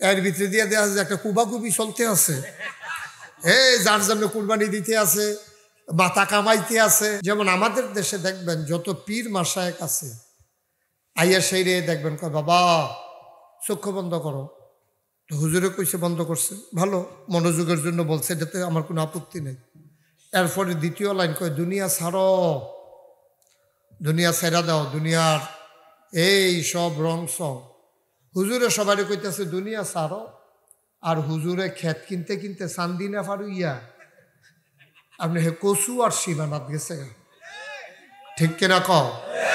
এর ভিতরে দিয়ে দেওয়া আছে একটা কুবাকুবি চলতে আছে, যার জন্য কুরবানি দিতে আছে, মাথা কামাইতে আছে। যেমন আমাদের দেশে দেখবেন যত পীর মাশায়েখ আছে, আইয়া সেই রে দেখবেন কয় বাবা চক্ষু বন্ধ করো, তো হুজুরে কইছে বন্ধ করছে, ভালো, মনোযোগের জন্য বলছে, এটাতে আমার কোনো আপত্তি নেই। এরপরে দ্বিতীয় লাইন কয় দুনিয়া ছাড়ো, দুনিয়া ছেড়া দাও, দুনিয়ার এই সব রং সং। হুজুরে সবাই কইতেছে দুনিয়া ছাড়ো, আর হুজুরে ক্ষেত কিনতে কিনতে চান্দি না ফারুইয়া আপনি হে কচু আর সীমানাথ গেছে, ঠিক কিনা কও?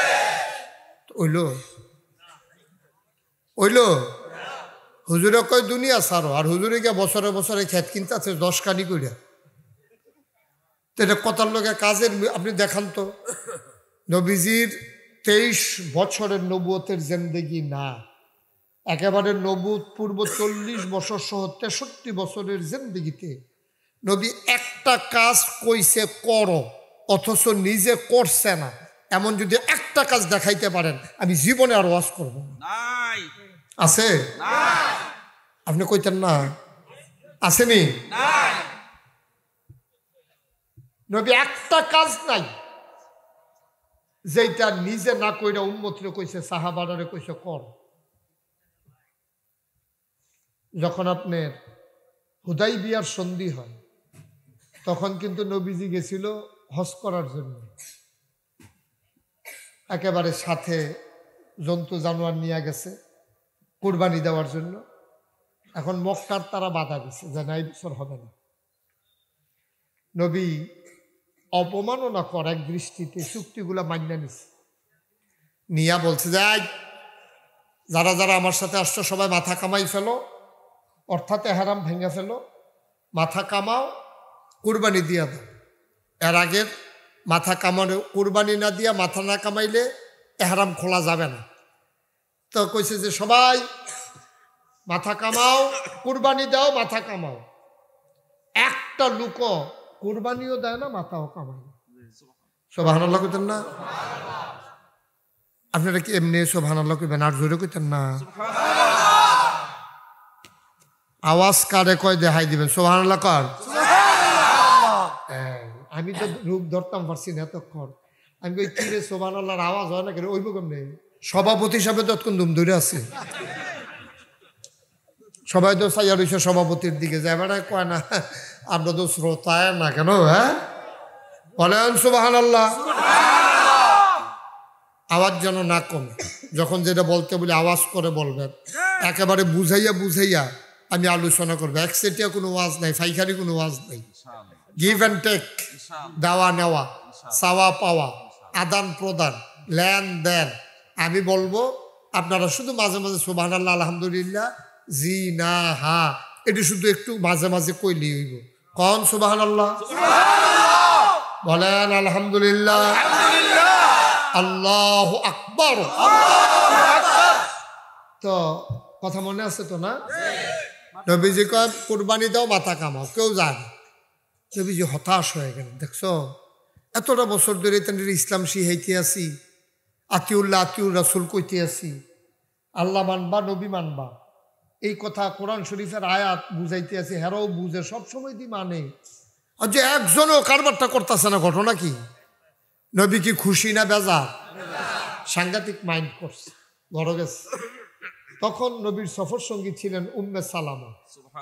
ওইলো হুজুরে কয় দুনিয়া ছাড়ো, আর হুজুরে গিয়ে বছরে বছরে ক্ষেত কিনতে আছে 10 কানি কইরা। তো এটা কথার লোকে কাজের, আপনি দেখান তো নবীজির 23 বছরের নবুয়তের জিন্দেগি না, একেবারে নবুয়ত পূর্ব 40 বছর সহ 63 বছরের জিন্দেগিতে নবী একটা কাজ কইছে করো, অথচ নিজে করছে না, এমন যদি একটা কাজ দেখাইতে পারেন আমি জীবনে আর ওয়াজ করব না। আছে? আপনি কইতেন না আসেনি? নবী একটা কাজ নাই যেটা নিজে না কইরা উম্মতরে কইছে, সাহাবারে কইছে কর। যখন আপনার হুদাইবিয়ার সন্ধি হয় তখন কিন্তু নবীজি গেছিল হজ করার জন্য, একেবারে সাথে জন্তু জানোয়ার নিয়ে গেছে কুরবানি দেওয়ার জন্য। এখন মক্কার তারা বাধা দিছে যে না এই বছর হবে না। নবী অপমাননা কর এক দৃষ্টিতে চুক্তিগুলা মান্য নিছে, নিয়া বলছে যাই যারা যারা আমার সাথে আসছো সবাই মাথা কামাই ফেলো, অর্থাৎ এহরাম ভেঙে ফেলো, মাথা কামাও, কুরবানি দিয়া দাও। এর আগে মাথা কামানো, কুরবানি না দিয়া মাথা না কামাইলে এহরাম খোলা যাবে না। তো কইছে যে সবাই মাথা কামাও, কুরবানি দাও, মাথা কামাও। একটা লোক কুরবানিও দেয় না, মাথাও কামায় না। সুবহানাল্লাহ কইতেন না? আপনারা কি এমনি সুবহানাল্লাহ কইবেন? আর জোরে কইতেন না? আওয়াজ কারে কয় দেখাই দিবেন। সুবহানাল্লাহ কর। আমি তো রূপ ধরতাম পারছি না এতক্ষণ। আমি কই কি রে সুবহানাল্লাহর আওয়াজ হয় না কেন? ওই কেমনে? সভাপতি হিসাবে ততক্ষণ দুম ধরে আছে, সবাই তো চাইয়া রয়েছে সভাপতির দিকে, যায় বেড়া কয় না আমরা তো শ্রোতায় না কেন? হ্যাঁ বলেন সুবহানাল্লাহ। আওয়াজ যেন না কমে, যখন যেটা বলতে বলি আওয়াজ করে বলবেন, একেবারে বুঝাইয়া বুঝাইয়া আমি আলোচনা করবো। একচেটিয়া কোনো ওয়াজ নাই, ফাইখারি কোনো ওয়াজ নাই। গিভ অ্যান্ড টেক, দেওয়া নেওয়া, চাওয়া পাওয়া, আদান প্রদান, লেন দেন। আমি বলবো, আপনারা শুধু মাঝে মাঝে সুবহানাল্লাহ আলহামদুলিল্লাহ জি না হা এটি শুধু একটু মাঝে মাঝে কইলি হইব। কন সুবহানাল্লাহ, বলেন আলহামদুলিল্লাহ, আল্লাহু আকবার। তো কথা মনে আছে তো না? নবীজি কয় কুরবানি দাও, মাথা কামাও, কেউ যায়। নবীজি হতাশ হয়ে গেলেন। দেখছো এতটা বছর ধরে তাদের ইসলাম শিখাইতে আসি, আতিউল্লাহ আতিউর রাসূল কইতে আসি, আল্লাহ মানবা নবী মানবা, এই কথা কোরআন শরীফের আয়াত বুঝাইতে আসি, হেরাও বুঝে সবসময় দি মানে, আর যে একজনও কারবারটা করতেছে না। ঘটনা কি? নবী কি খুশি না বেজার? সাংঘাতিক মাইন্ড করছে, ঘরে গেছে। তখন নবীর সফর সঙ্গী ছিলেন উম্মে সালামা।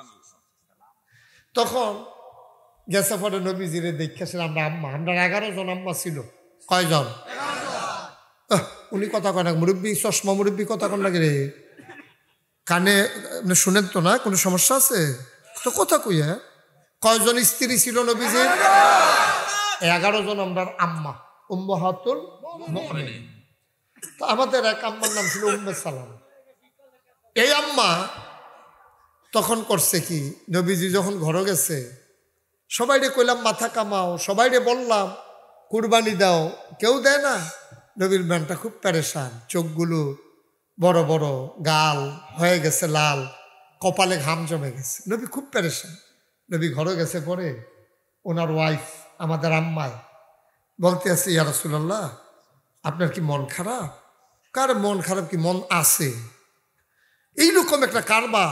তখন গেছে পরে নবীজিরে দেখেছেন আমরা আম্মা, আমরা 11 জন আম্মা ছিল। কয়জন? উনি কথা কয় না, মুরব্বী চশমা মুরব্বী কথা কন লাগে রে, কানে শুনেন তো না, কোনো সমস্যা আছে তো কথা কই। হ্যাঁ কয়জন স্ত্রী ছিল নবীজির? 11 জন আমরা আম্মা, উম্মাহাতুল মুমিনিন। তো আমাদের এক আম্মার নাম ছিল উম্মে সালামা। এই আম্মা তখন করছে কি, নবীজি যখন ঘরে গেছে সবাইরে কইলাম মাথা কামাও, সবাইরে বললাম কুরবানি দাও, কেউ দেয় না। নবীর মনটা খুব পেরেশান, চোখগুলো বড় বড়, গাল হয়ে গেছে লাল, কপালে ঘাম জমে গেছে। নবী খুব পেরেশান। নবী ঘরে গেছে পরে ওনার ওয়াইফ আমাদের আম্মায় বলতে আছে, ইয়া রাসূলুল্লাহ আপনার কি মন খারাপ? কার মন খারাপ? কি মন আছে? এইরকম একটা কারবার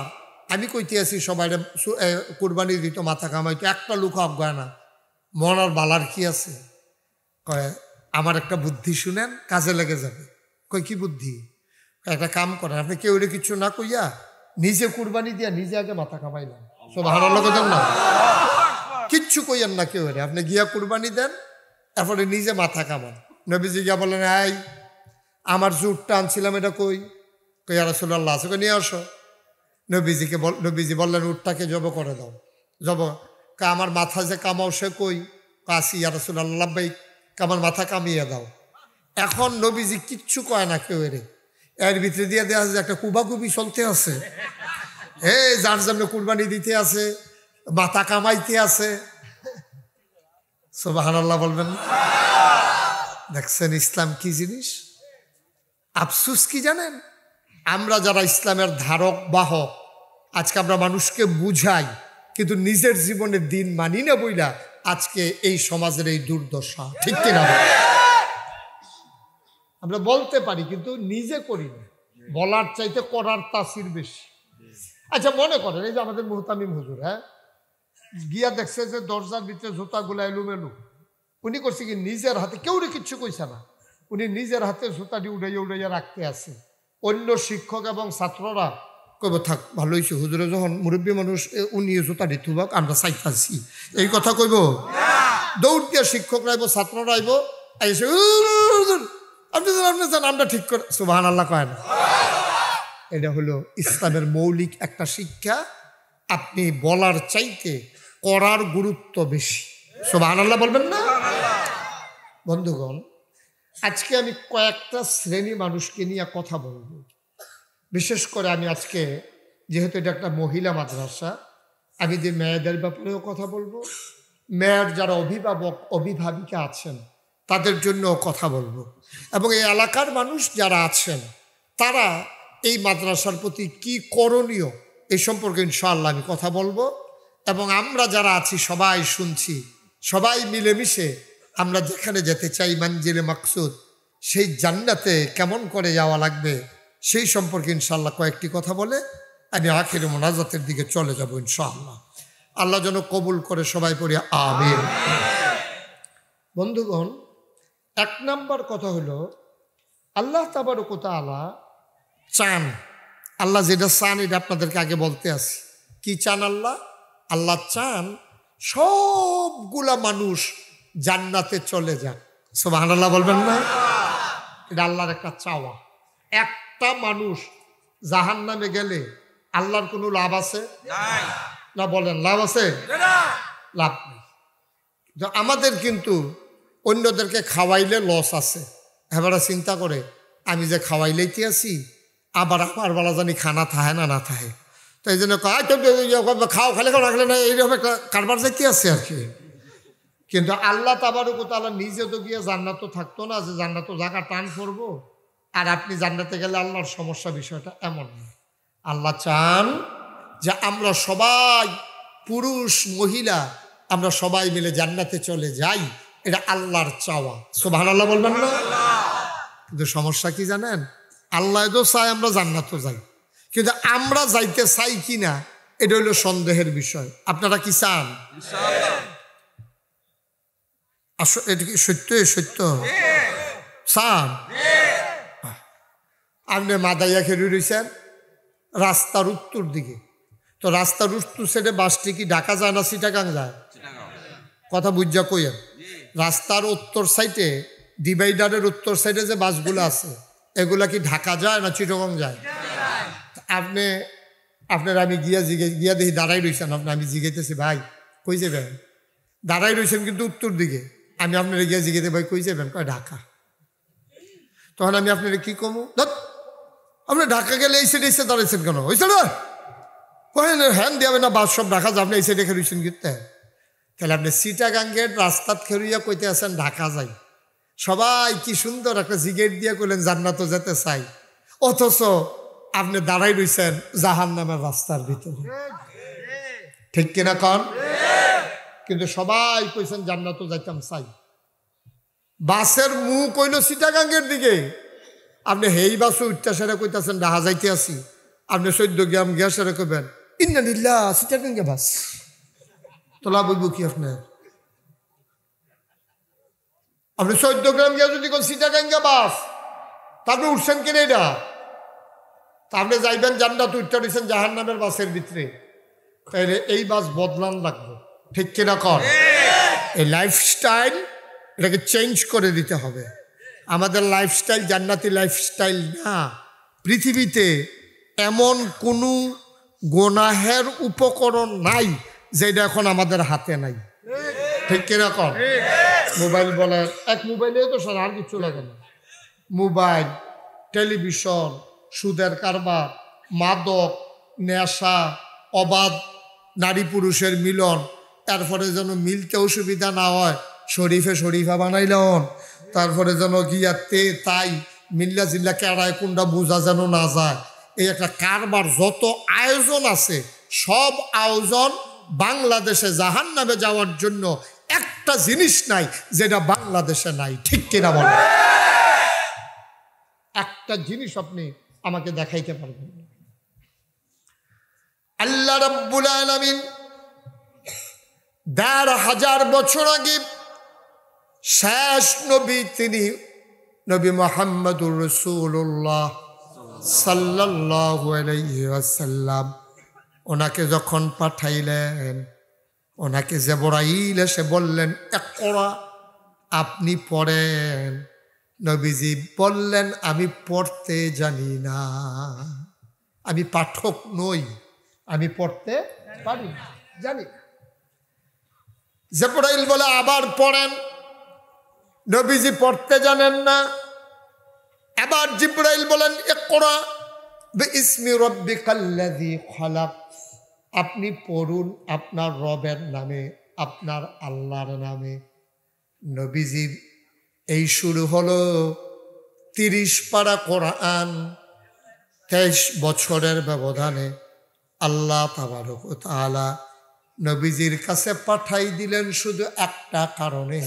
আমি কইতে আছি সবাই কোরবানি দিত, মাথা কামাইতো, একটা লোক অজ্ঞায় না, মনার বালার কি আছে? কয় আমার একটা বুদ্ধি শুনেন, কাজে লেগে যাবে। কই কি বুদ্ধি? একটা কাম করেন, আপনি কেউ কিছু না কইয়া নিজে কুরবানি দিয়া নিজে আগে মাথা কামাইলেন, সুবহানাল্লাহ কইতেন না? কিচ্ছু কইয়েন না কেউ, আপনি গিয়া কুরবানি দেন, তারপরে নিজে মাথা কামান। নবীজি গিয়া বলেন, এই আমার যে উটটা আনছিলাম এটা কই? কই ইয়া রাসূলুল্লাহ আছে, কই নিয়ে আসো। নবীজি বললেন উটটাকে জব করে দাও। জব আমার মাথা যে কামাও সে কই? আসি ইয়া রাসূলুল্লাহ, ভাই আমার মাথা কামিয়ে দাও। এখন নবীজি কিচ্ছু কয় না কেউ, এর ভিতরে দিয়ে দেওয়া যে একটা কুবাকুবি চলতে আছে, যার জন্য কুরবানি দিতে আছে, মাথা কামাইতে আছে। সুবহানাল্লাহ বলবেন। দেখছেন ইসলাম কি জিনিস? আফসোস কি জানেন, আমরা যারা ইসলামের ধারক বাহক, আজকে আমরা মানুষকে বুঝাই কিন্তু নিজের জীবনের দিন মানি না বইলা আজকে এই সমাজের এই দুর্দশা, ঠিক কিনা? আমরা বলতে পারি কিন্তু নিজে করি না, বলার চাইতে করার তাসির বেশি। আচ্ছা মনে করেন এই যে আমাদের মুহতামিম হুজুর, গিয়া দেখছে যে দরজার ভিতরে জুতাগুলা এলুমেলু, উনি করছে কি নিজের হাতে, কেউ কিচ্ছু কইছে না, উনি নিজের হাতে জুতাটি উড়াইয়া উড়াইয়া রাখতে আছে। অন্য শিক্ষক এবং ছাত্ররা কইব থাক ভালো হয়েছে, হুজুরে যখন মুরব্বী মানুষ উনি জুতাটি থুবাক আমরা চাইতাছি, এই কথা কইব? দৌড় দিয়া শিক্ষকরা আইব, ছাত্ররা আইব, আইসে আপনি জান আমরা ঠিক করে, সুবহানাল্লাহ কয় না? এটা হলো ইসলামের মৌলিক একটা শিক্ষা। আপনি বলার চাইতে করার গুরুত্ব বেশি, সুবহানাল্লাহ বলবেন না? বন্ধুগণ, আজকে আমি কয়েকটা শ্রেণী মানুষকে নিয়ে কথা বলবো। বিশেষ করে আমি আজকে যেহেতু এটা একটা মহিলা মাদ্রাসা, আমি যে মেয়েদের ব্যাপারেও কথা বলবো, মেয়ের যারা অভিভাবক অভিভাবিকা আছেন তাদের জন্যও কথা বলবো, এবং এই এলাকার মানুষ যারা আছেন তারা এই মাদ্রাসার প্রতি কি করণীয় এই সম্পর্কে ইনশাআল্লাহ আমি কথা বলবো। এবং আমরা যারা আছি সবাই শুনছি, সবাই মিলেমিশে আমরা যেখানে যেতে চাই মঞ্জিলে মাকসুদ, সেই জান্নাতে কেমন করে যাওয়া লাগবে সেই সম্পর্কে ইনশাআল্লাহ কয়েকটি কথা বলে আমি আখিরে মোনাজাতের দিকে চলে যাব ইনশাআল্লাহ। আল্লাহ যেন কবুল করে, সবাই পড়ি আমিন। বন্ধুগণ, এক নাম্বার কথা হলো আল্লাহ তাবারক ওয়া তাআলা চান, আল্লাহ যেটা চান এটা আপনাদেরকে আগে বলতে আসি। কি চান আল্লাহ? আল্লাহ চান সবগুলা মানুষ জান্নাতে চলে যান, সুবহানাল্লাহ বলবেন না? এটা আল্লাহর একটা চাওয়া। একটা মানুষ জাহান্নামে গেলে আল্লাহর কোনো লাভ আছে না? বলেন লাভ আছে? লাভ নেই। আমাদের কিন্তু অন্যদেরকে খাওয়াইলে লস আছে। এবার চিন্তা করে আমি যে খাওয়াইলেইতে আছি, আবার আমার বেলা জানি খানা থাহে না না থাহে, তো এই জন্য খাও খালে খাও রাখলে না, এইরকম একটা কারবার যাইতে আছে আর কি। কিন্তু আল্লাহ তাবারক ওয়া তাআলা নিজে তো গিয়ে জান্নাত থাকতো না যে জান্নাত জায়গা টান করবো আর আপনি জান্নাতে গেলে আল্লাহর সমস্যা, বিষয়টা এমন না। আল্লাহ চান যে আমরা সবাই, পুরুষ মহিলা, আমরা সবাই মিলে জান্নাতে চলে যাই, এটা আল্লাহর চাওয়া, সুবহানাল্লাহ বলবেন না? কিন্তু সমস্যা কি জানেন, আল্লাহ তো চায় আমরা জান্নাতে যাই, কিন্তু আমরা যাইতে চাই কি না এটা হইল সন্দেহের বিষয়। আপনারা কি চান? এটা কি সত্য? সত্য চান? আপনি মাদাইয়া খেলে রয়েছেন রাস্তার উত্তর দিকে, তো রাস্তার উত্তর সাইডে বাসটি কি ঢাকা যায় না চিটাগাং যায়? কথা বুঝা কইয়েন। রাস্তার উত্তর সাইডে, ডিভাইডারের উত্তর সাইডে যে বাসগুলো আছে এগুলা কি ঢাকা যায় না চিটাগাং যায়? আপনার আমি গিয়া দেখি দাঁড়াই রয়েছেন, আমি জিগাইতেছি ভাই কই যাবেন? দাঁড়াই রয়েছেন কিন্তু উত্তর দিকে। আমি আপনারা গিয়া জিগাইতে ভাই কই যাবেন? কয় ঢাকা। তখন আমি আপনারা কি কমু, আপনি ঢাকা গেলে এই সাইডে এসে দাঁড়াইছেন কেন? হয়েছে না হ্যান দিয়াবে না, বাস সব ঢাকা যাবে না, এই সাইডে খেলছেন কিন্তু। তাহলে আপনি চিটাগাঙ্গের রাস্তাত খেলুইয়া কইতে আছেন ঢাকা যাই। সবাই কি সুন্দর একটা জিগেট দিয়ে কইলেন জান্নাত যেতে চাই, অথচ আপনি দাঁড়াই রয়েছেন জাহান্নামের রাস্তার ভিতরে, ঠিক কিনা কন? কিন্তু সবাই কইছেন জান্নাত যাইতাম চাই। বাসের মুখ কইল চিটাগাঙ্গের দিকে, আপনি হেই বাসে উঠতে সেরে কইতেছেন ঢাকা যাইতে আসি। আপনি 14 গ্রাম গিয়া সেরে কইবেন ইন্নালিল্লাহ সিটারগঞ্জে বাস তোলা বইব কি আপনার? আপনি 14 গ্রাম গিয়ে যদি কোন সিটারগঞ্জে বাস তারপরে উঠছেন কিনে এটা তা আপনি যাইবেন জান্নাত উঠতে দিচ্ছেন জাহান্নামের বাসের ভিতরে, তাহলে এই বাস বদলান লাগবে, ঠিক কিনা কর? এই লাইফস্টাইল এটাকে চেঞ্জ করে দিতে হবে। আমাদের লাইফস্টাইল জান্নাতি লাইফস্টাইল না। পৃথিবীতে এমন কোনো গুনাহের উপকরণ নাই যেটা এখন আমাদের হাতে নাই, ঠিক কিনা কর? মোবাইল বলে এক মোবাইলে তো স্যার আর কিছু লাগে না। মোবাইল, টেলিভিশন, সুদের কারবার, মাদক, নেশা, অবাধ নারী পুরুষের মিলন, তারপরে যেন মিলতে অসুবিধা না হয় শরীফা বানাইলেন, তারপরে যেন গিয়াতে তাই মিল্লা জিল্লা কেড়ায় কোনটা বোঝা যেন না যায়। এই একটা কারবার, যত আয়োজন আছে সব আয়োজন বাংলাদেশে জাহান্নামে যাওয়ার জন্য একটা জিনিস নাই যেটা বাংলাদেশে নাই, ঠিক কিনা বল? একটা জিনিস আপনি আমাকে দেখাইতে পারবেন না। আল্লাহ রাব্বুল আলামিন ১,৫০০ বছর আগে শেষ নবী তিনি নবী মুহাম্মদুর রাসূলুল্লাহ সাল্লাল্লাহু আলাইহি ওয়াসাল্লাম ওনাকে যখন পাঠাইলেন, ওনাকে জিবরাইল এসে বললেন ইকরা, আপনি পড়েন। নবীজি বললেন আমি পড়তে জানি না, আমি পাঠক নই, আমি পড়তে পারি না, জানি না। জিবরাইল বলে আবার পড়েন, নবীজি পড়তে জানেন না। এবার জিবরাইল বলেন ইকরা বিইসমি রাব্বিকাল্লাযী খালাক, আপনি পড়ুন আপনার রবের নামে, আপনার আল্লাহর নামে। নবীজির এই শুরু হলো 30 পারা কোরআন। 23 বছরের ব্যবধানে আল্লাহ তাবারক ওয়া তাআলা নবীজির কাছে পাঠাই দিলেন শুধু একটা কারণে,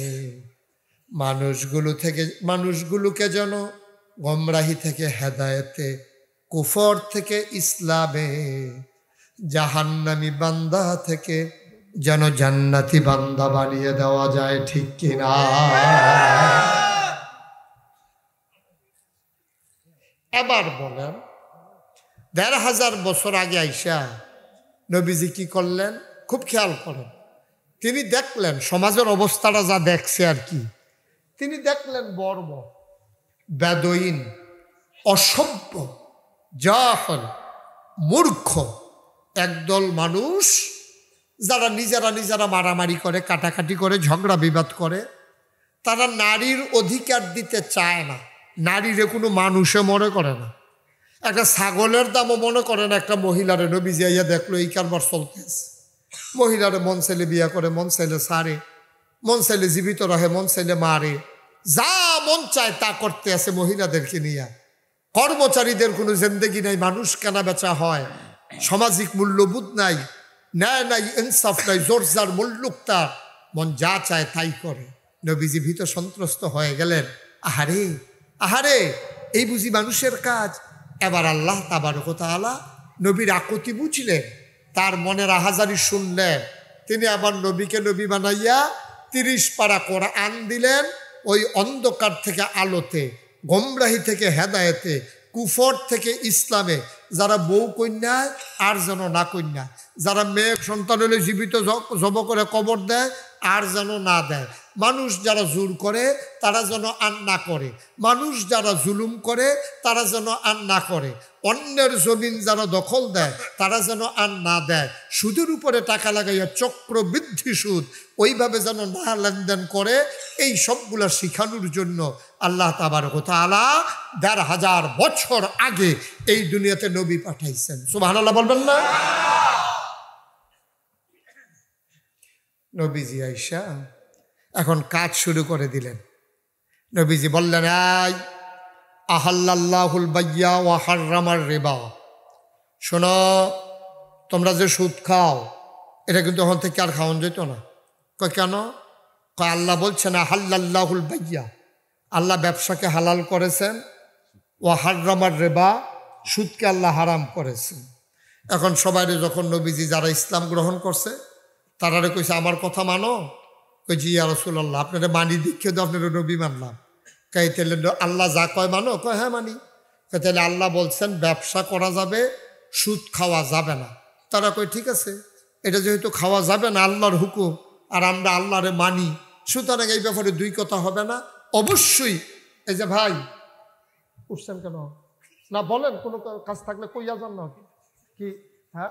মানুষগুলোকে যেন গোমরাহি থেকে হেদায়েতে, কুফর থেকে ইসলামে, জাহান্নামী বান্দা থেকে যেন জান্নাতি বান্দা বানিয়ে দেওয়া যায়, ঠিক কিনা? এবার বলেন ১,৫০০ বছর আগে আইসা নবীজি কি করলেন? খুব খেয়াল করেন। তিনি দেখলেন সমাজের অবস্থাটা যা দেখছে আর কি, তিনি দেখলেন বর্ব, বেদুইন, অসভ্য, জাহেল, মূর্খ একদল মানুষ যারা নিজেরা মারামারি করে, কাটাকাটি করে, ঝগড়া বিবাদ করে। তারা নারীর অধিকার দিতে চায় না, নারীরে কোনো মানুষে মনে করে না, একটা ছাগলের দামও মনে করে না। একটা মহিলারে নবীজি আইয়া দেখলো এই কারবার চলতেছে, মহিলারে মন চাইলে বিয়া করে, মন চাইলে সারে, মন চাইলে জীবিত রাখে, মন চাইলে মারে, যা মন চায় তা করতে আছে মহিলাদেরকে নিয়ে। কর্মচারীদের কোনো জিন্দেগি নাই, মানুষ কেনা বেচা হয়, সামাজিক মূল্যবোধ নাই, ন্যায় নাই, ইনসাফ নাই, জোরজার মুল্লুক তার, মন যা চায় তাই করে। নবীজি ভীত সন্ত্রস্ত হয়ে গেলেন, আহারে এই বুঝি মানুষের কাজ। এবার আল্লাহ তাবারক ওয়া তাআলা নবীর আকুতি বুঝলেন, তার মনের আহাজারি শুনলেন, তিনি আবার নবীকে নবী বানাইয়া 30 পারা কোরআন দিলেন। ওই অন্ধকার থেকে আলোতে, গোমরাহি থেকে হেদায়েতে, কুফর থেকে ইসলামে, যারা বউ কন্যা আর যেন না কন্যা, যারা মেয়ে সন্তান হলে জীবিত জব করে কবর দেয় আর যেন না দেয়, মানুষ যারা জোর করে তারা যেন আর না করে, মানুষ যারা জুলুম করে তারা যেন আর না করে, অন্যের জমিন যারা দখল দেয় তারা যেন আর না দেয়, সুদের উপরে টাকা লাগাইয়া চক্রবৃদ্ধি সুদ ওইভাবে যেন না লেনদেন করে, এই সবগুলা শিখানোর জন্য আল্লাহ তাবারক ওয়া তাআলা ১,৫০০ বছর আগে এই দুনিয়াতে নবী পাঠাইছেন। সুবহানাল্লাহ বলবেন না? নবীজি আইসা এখন কাজ শুরু করে দিলেন। নবীজি বললেন আহাল্লাল্লাহুল বাইয়া ওয়া হাররামার রিবা, শোনো তোমরা যে সুদ খাও এটা কিন্তু ওখান থেকে আর খাওয়ান যেত না। কয় কেন? কয় আল্লাহ বলছেন আহাল্লাল্লাহুল বাইয়া, আল্লাহ ব্যবসাকে হালাল করেছেন, ওয়া হাররামার রিবা, সুদকে আল্লাহ হারাম করেছেন। এখন সবাইরে যখন নবীজি যারা ইসলাম গ্রহণ করছে তারারে কইছে আমার কথা মানো, কই জি ইয়া রাসূলুল্লাহ, আপনারা মানি দীক্ষা তো আপনারা নবী মানলাম। কই তাহলে আল্লাহ যা কয় মানো? কয় হ্যাঁ মানি। কই তাহলে আল্লাহ বলছেন ব্যবসা করা যাবে, সুদ খাওয়া যাবে না। তারা কই ঠিক আছে, এটা যেহেতু খাওয়া যাবে না আল্লাহর হুকুম, আর আমরা আল্লাহরে মানি, সুতরাং এই ব্যাপারে দুই কথা হবে না। অবশ্যই এই যে ভাই উঠছেন কেন না বলেন, কোনো কাজ থাকলে কইয়া যান না কি? হ্যাঁ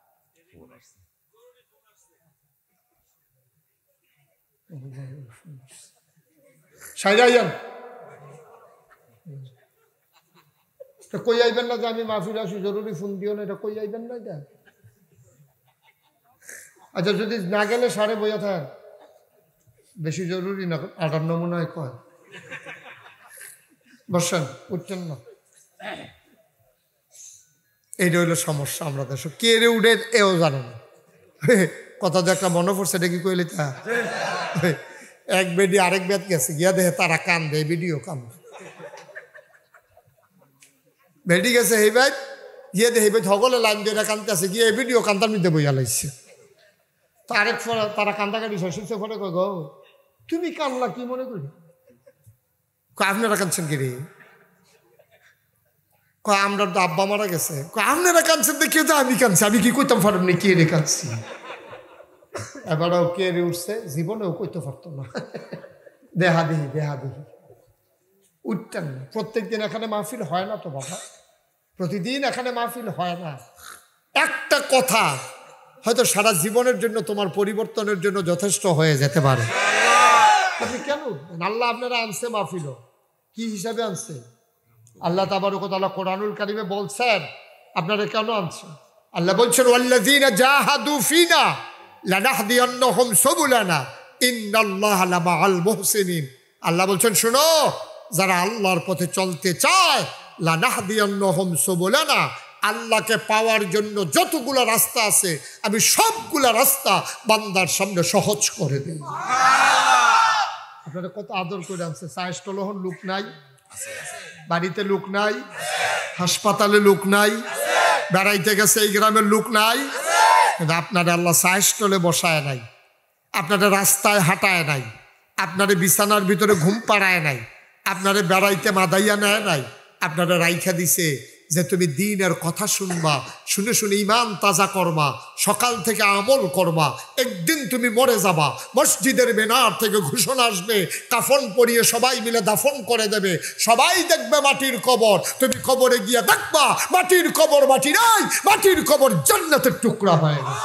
সাইরাইয়ান কই আইবেন না যে আমি মাহফিল আসি জরুরি ফোন দিও না, এটা কই আইবেন না এটা। আচ্ছা যদি না গেলে সারে বইয়া থাকেন, বেশি জরুরি না, 58 নমুনায় কয় বসেন, উঠছেন না। এইটা হইলো সমস্যা আমরা দেশ। কে রে উঠে এও জানে না। কথা যে একটা মনে পড়ছে, এটা কি কইলে তা এক বেডি আরেক বেদ গেছে গিয়া দেখে তারা কান্দে, ভিডিও কান্দে। বেডি গেছে এই বেদ গিয়ে দেখে বেদ হগলে লাইন দিয়ে কান্দতে আছে, গিয়ে এই ভিডিও কান্দার মধ্যে বইয়া লাইছে। তো আরেক তারা কান্দাকাটি শ্বশুরছে ফলে কয় গো তুমি কান্দলা কি মনে করি? আপনারা কাঁদছেন কি রে? কয় আমরা তো আব্বা মারা গেছে। আপনারা কাঁদছেন দেখি তো আমি কাঁদছি, আমি কি কইতাম পারব না কে রে কাঁদছি। এবারও কে রে উঠছে, জীবনেও কইতে পারতো না। দেহা দেহি উঠতেন না। প্রত্যেকদিন এখানে মাহফিল হয় না তো বাবা, প্রতিদিন এখানে মাহফিল হয় না। একটা কথা হয়তো সারা জীবনের জন্য তোমার পরিবর্তনের জন্য যথেষ্ট হয়ে যেতে পারে। আপনি কেন উঠবেন? আল্লাহ আপনারা আনছে মাহফিল, কি হিসাবে আনছে? আল্লাহ তাবারক ওয়া তাআলা কোরআনুল কারীমে বলছেন আপনারা কেন আনছেন। আল্লাহ বলছেন ওয়াল্লাযীনা জাহাদু ফিনা লানাহদিয়ান্নাহুম সুবুলানা ইন্নাল্লাহা লামাআল মুহসিনিন। আল্লাহ বলছেন শোনো, যারা আল্লাহর পথে চলতে চায় লানাহদিয়ান্নাহুম সুবুলানা, আল্লাহকে পাওয়ার জন্য যতগুলো রাস্তা আছে আমি সবগুলা রাস্তা বান্দার সামনে সহজ করে দেব। আপনারা কত আদর করে আনছে। সাইস্টলহন লোক নাই, বাড়িতে লোক নাই, হাসপাতালে লোক নাই, বেড়াইতে গেছে এই গ্রামের লোক নাই, কিন্তু আপনারা আল্লাহ সাইস্টলে বসায় নাই, আপনারা রাস্তায় হাঁটায় নাই, আপনারা বিছানার ভিতরে ঘুম পাড়ায় নাই, আপনারা বেড়াইতে মাদাইয়া নেয় নাই, আপনারা রাইখা দিছে যে তুমি দিনের কথা শুনবা, শুনে শুনে ইমান তাজা করবা, সকাল থেকে আমল করবা, একদিন তুমি মরে যাবা। মসজিদের মিনার থেকে ঘোষণা আসবে, কাফন পরিয়ে সবাই মিলে দাফন করে দেবে, সবাই দেখবে মাটির কবর, তুমি কবরে গিয়ে দেখবা মাটির কবর মাটি নাই, মাটির কবর জান্নাতের টুকরা হয়ে গেছে।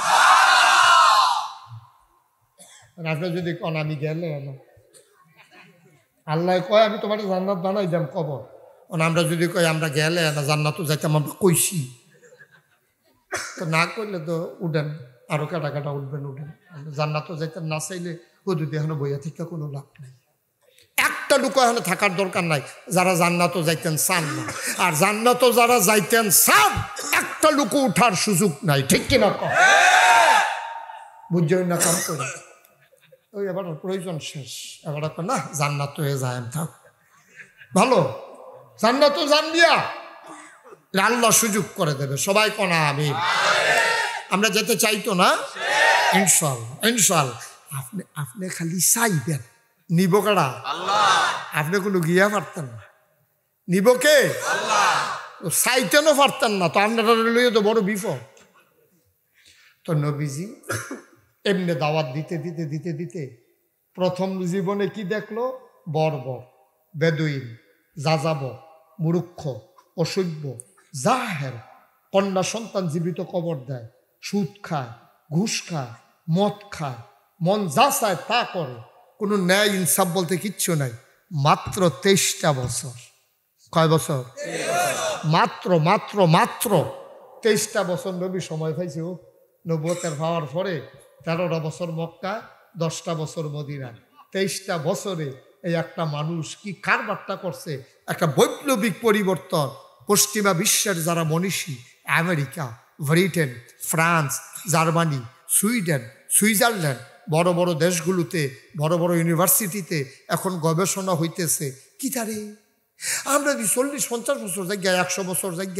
আপনি যদি কোন আমি গেলে আল্লাহ কয় আমি তোমার জান্নাত বানাই দেব কবর, আমরা যদি কই আমরা গেলে না জান্নাতও যাইতাম, আমরা কইছি তো না করলে তো উঠেন, আরো কাটা কাটা উঠবেন, উঠেন। জান্নাতও যাইতেন না চাইলে হুদুদি এখনো বইয়া থেকে কোনো লাভ নেই। একটা লোক এখানে থাকার দরকার নাই যারা জান্নাতও যাইতেন চান না, আর জান্নাতও যারা যাইতেন চান একটা লোক উঠার সুযোগ নাই, ঠিক কিনা কম বুঝছেন না? কাম করে ওই এবার প্রয়োজন শেষ, এবার না জান্নাত হয়ে যায় থাক ভালো, জান্নাতও জান দিয়া আল্লাহ সুযোগ করে দেবে। সবাই কোনা আমি আমরা যেতে চাইতো না, ইনশাআল্লাহ ইনশাআল্লাহ। আপনি আপনি খালি চাইবেন, নিব কারা? আপনি কোনো গিয়া পারতেন না, নিব কে? চাইতেনও পারতেন না, তো আপনারা লইয়া তো বড় বিপদ। তো নবীজি এমনি দাওয়াত দিতে দিতে দিতে দিতে প্রথম জীবনে কি দেখলো? বর্বর, বেদুইন, যাযাবর, মূর্খ, অসভ্য, জাহের, কন্যা সন্তান জীবিত কবর দেয়, সুদ খায়, ঘুষ খায়, মদ খায়, মন যা চায় তা করে, কোনো ন্যায় ইনসাফ বলতে কিচ্ছু নাই। মাত্র 23টা বছর। কয় বছর? মাত্র মাত্র মাত্র 23টা বছর নবী সময় পাইছে। ও নবুয়তের পাওয়ার পরে 13টা বছর মক্কা, 10টা বছর মদিনা, 23টা বছরে এই একটা মানুষ কি কারবারটা করছে, একটা বৈপ্লবিক পরিবর্তন। পশ্চিমা বিশ্বের যারা মনীষী, America, Britain, France, Germany, Sweden, Switzerland, বড় বড় দেশগুলোতে, বড় বড় ইউনিভার্সিটিতে এখন গবেষণা হইতেছে কি তারে আমরা 40-50 বছর জায়গায়, 100 বছর জায়গায়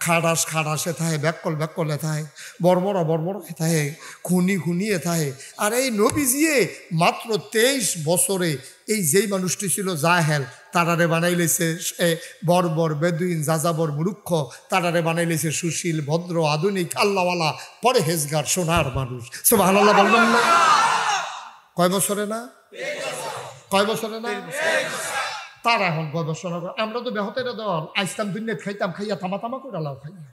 খাড়াসে থাকে, ব্যাকলে থাকে, বর্বর থাকে, খুনিয়ে থাকে। আর এই নবীজিয়ে মাত্র 23 বছরে এই যেই মানুষটি ছিল জাহেল, তারারে বানাই লেছে বর্বর, বেদুইন, যাযাবর, মূর্খ, তারারে বানাই লেছে সুশীল, ভদ্র, আধুনিক, আল্লাহওয়ালা, পরহেজগার, সোনার মানুষ। সুবহানাল্লাহ বলবেন না? কয় বছরে না? কয় বছরে না? তারা এখন গবেষণা করে। আমরা তো বেহতের দল, আইসলাম দুনিয়াত খাইতাম, খাইয়া তামা করে লাও খাই।